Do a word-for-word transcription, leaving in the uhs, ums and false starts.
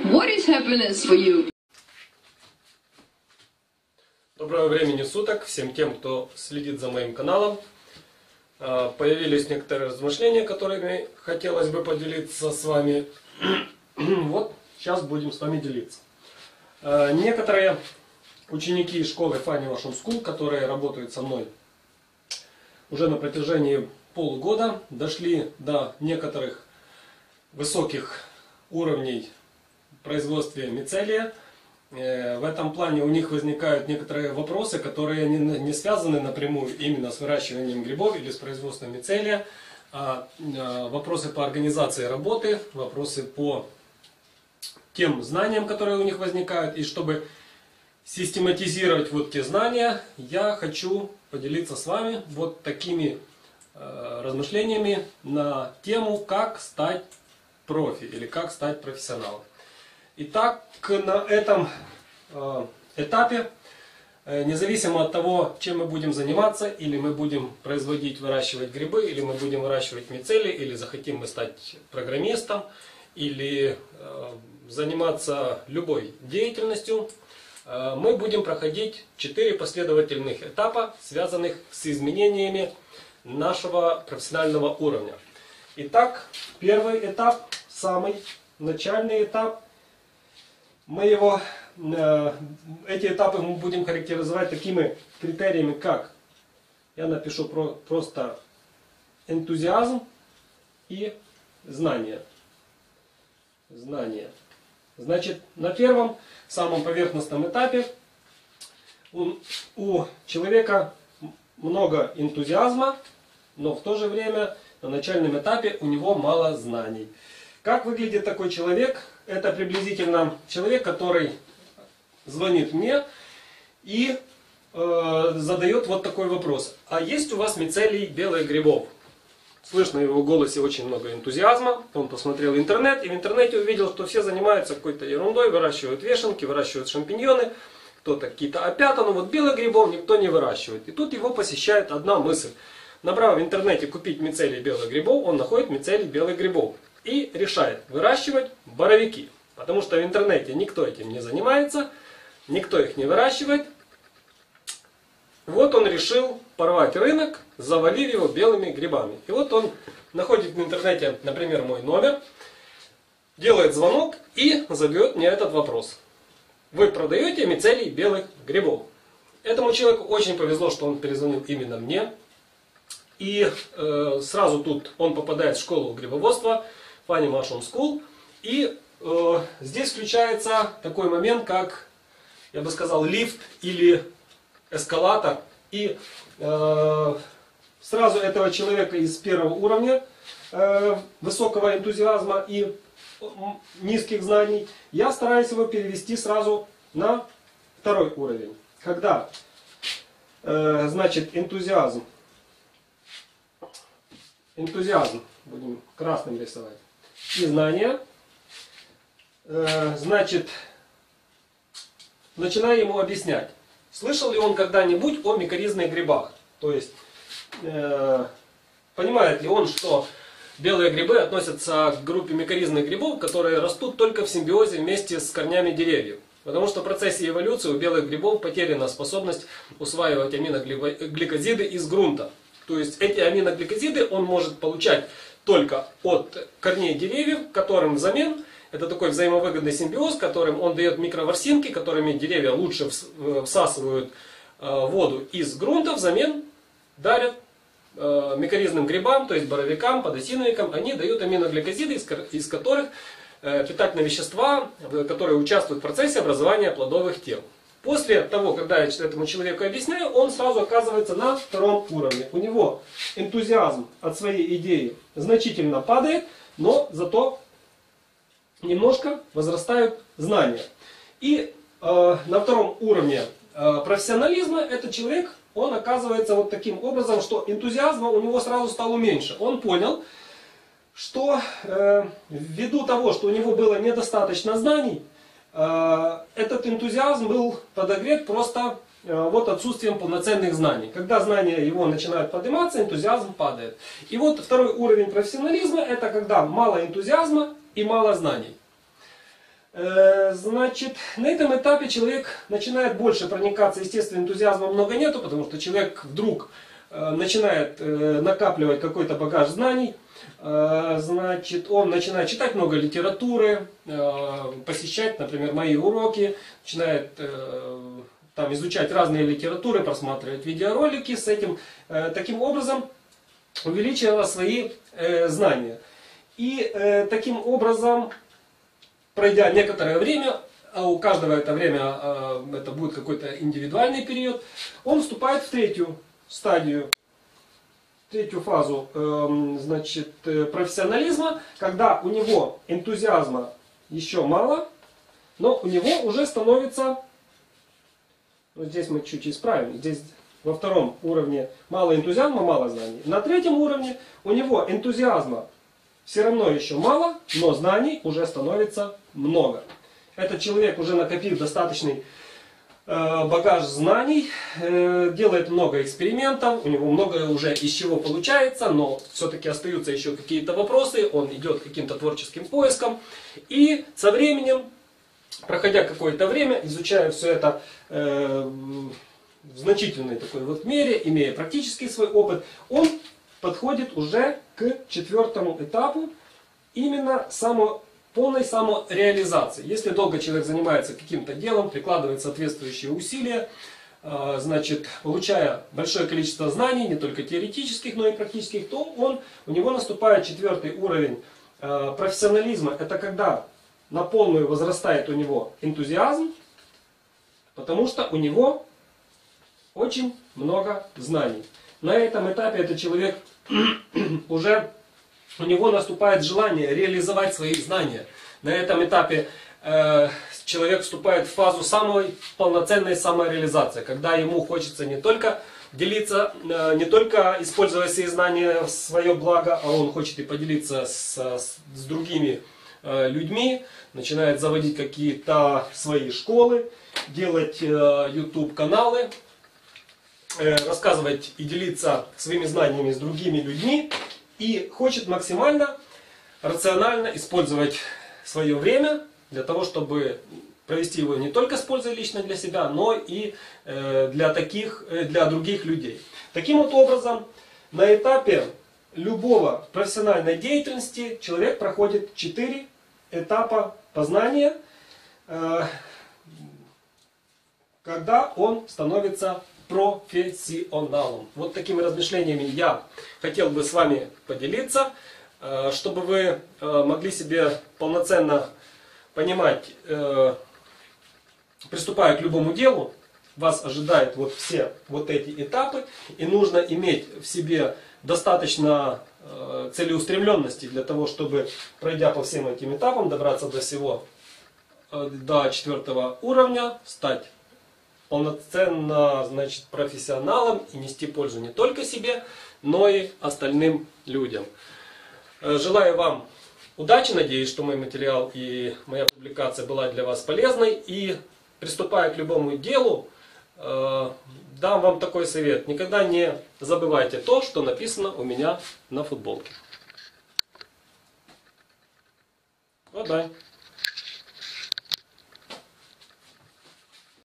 What is happiness for you? Доброго времени суток всем тем, кто следит за моим каналом. Появились некоторые размышления, которыми хотелось бы поделиться с вами. Вот сейчас будем с вами делиться. Некоторые ученики школы Funny Motion School, которые работают со мной уже на протяжении полугода, дошли до некоторых высоких уровней в производстве мицелия. В этом плане у них возникают некоторые вопросы, которые не связаны напрямую именно с выращиванием грибов или с производством мицелия, а вопросы по организации работы, вопросы по тем знаниям, которые у них возникают. И чтобы систематизировать вот те знания, я хочу поделиться с вами вот такими э, размышлениями на тему, как стать профи или как стать профессионалом. Итак, на этом э, этапе, э, независимо от того, чем мы будем заниматься, или мы будем производить, выращивать грибы, или мы будем выращивать мицелий, или захотим мы стать программистом, или э, заниматься любой деятельностью, э, мы будем проходить четыре последовательных этапа, связанных с изменениями нашего профессионального уровня. Итак, первый этап, самый начальный этап. Мы его, э, эти этапы мы будем характеризовать такими критериями, как, я напишу про, просто энтузиазм и знание. Знание. Значит, на первом, самом поверхностном этапе у, у человека много энтузиазма, но в то же время на начальном этапе у него мало знаний. Как выглядит такой человек? Это приблизительно человек, который звонит мне и э, задает вот такой вопрос. А есть у вас мицелий белых грибов? Слышно в его голосе очень много энтузиазма. Он посмотрел интернет и в интернете увидел, что все занимаются какой-то ерундой, выращивают вешенки, выращивают шампиньоны, кто-то какие-то опята, но вот белых грибов никто не выращивает. И тут его посещает одна мысль. Набрав в интернете купить мицелий белых грибов, он находит мицелий белых грибов. И решает выращивать боровики. Потому что в интернете никто этим не занимается, никто их не выращивает. Вот он решил порвать рынок, завалив его белыми грибами. И вот он находит в интернете, например, мой номер, делает звонок и задает мне этот вопрос. Вы продаете мицелий белых грибов? Этому человеку очень повезло, что он перезвонил именно мне. И э, сразу тут он попадает в школу грибоводства Funny Motion School. И э, здесь включается такой момент, как, я бы сказал, лифт или эскалатор. И э, сразу этого человека из первого уровня э, высокого энтузиазма и низких знаний, я стараюсь его перевести сразу на второй уровень. Когда, э, значит, энтузиазм, энтузиазм, будем красным рисовать, и знания, э, значит, начинаю ему объяснять, слышал ли он когда-нибудь о микоризных грибах. То есть, э, понимает ли он, что белые грибы относятся к группе микоризных грибов, которые растут только в симбиозе вместе с корнями деревьев. Потому что в процессе эволюции у белых грибов потеряна способность усваивать аминогликозиды из грунта. То есть эти аминогликозиды он может получать только от корней деревьев, которым взамен, это такой взаимовыгодный симбиоз, которым он дает микроворсинки, которыми деревья лучше всасывают воду из грунта, взамен дарят микоризным грибам, то есть боровикам, подосиновикам, они дают аминогликозиды, из которых питательные вещества, которые участвуют в процессе образования плодовых тел. После того, когда я этому человеку объясняю, он сразу оказывается на втором уровне. У него энтузиазм от своей идеи значительно падает, но зато немножко возрастают знания. И э, на втором уровне э, профессионализма этот человек, он оказывается вот таким образом, что энтузиазма у него сразу стало меньше. Он понял, что э, ввиду того, что у него было недостаточно знаний, этот энтузиазм был подогрет просто вот отсутствием полноценных знаний. Когда знания его начинают подниматься, энтузиазм падает. И вот второй уровень профессионализма — это когда мало энтузиазма и мало знаний. Значит, на этом этапе человек начинает больше проникаться естественным энтузиазмом, много нету, потому что человек вдруг начинает накапливать какой-то багаж знаний. Значит, он начинает читать много литературы, посещать, например, мои уроки, начинает там изучать разные литературы, просматривать видеоролики, с этим таким образом увеличивая свои знания. И таким образом, пройдя некоторое время, а у каждого это время это будет какой-то индивидуальный период, он вступает в третью стадию, третью фазу, значит, профессионализма, когда у него энтузиазма еще мало, но у него уже становится, вот здесь мы чуть исправим, здесь во втором уровне мало энтузиазма, мало знаний. На третьем уровне у него энтузиазма все равно еще мало, но знаний уже становится много. Этот человек, уже накопив достаточный багаж знаний, делает много экспериментов, у него многое уже из чего получается, но все-таки остаются еще какие-то вопросы, он идет каким-то творческим поиском. И со временем, проходя какое-то время, изучая все это в значительной такой вот мере, имея практический свой опыт, он подходит уже к четвертому этапу, именно само полной самореализации. Если долго человек занимается каким-то делом, прикладывает соответствующие усилия, значит, получая большое количество знаний, не только теоретических, но и практических, то он, у него наступает четвертый уровень профессионализма. Это когда на полную возрастает у него энтузиазм, потому что у него очень много знаний. На этом этапе этот человек уже... У него наступает желание реализовать свои знания. На этом этапе э, человек вступает в фазу самой полноценной самореализации, когда ему хочется не только делиться, э, не только использовать свои знания в свое благо, а он хочет и поделиться с, с, с другими э, людьми, начинает заводить какие-то свои школы, делать э, YouTube-каналы, э, рассказывать и делиться своими знаниями с другими людьми. И хочет максимально рационально использовать свое время для того, чтобы провести его не только с пользой лично для себя, но и для, таких, для других людей. Таким вот образом, на этапе любого профессиональной деятельности человек проходит четыре этапа познания, когда он становится профессионалом. Вот такими размышлениями я хотел бы с вами поделиться, чтобы вы могли себе полноценно понимать, приступая к любому делу, вас ожидают вот все вот эти этапы, и нужно иметь в себе достаточно целеустремленности для того, чтобы, пройдя по всем этим этапам, добраться до всего, до четвертого уровня, стать полноценно, значит, профессионалом и нести пользу не только себе, но и остальным людям. Желаю вам удачи, надеюсь, что мой материал и моя публикация была для вас полезной. И приступая к любому делу, дам вам такой совет. Никогда не забывайте то, что написано у меня на футболке. Bye-bye.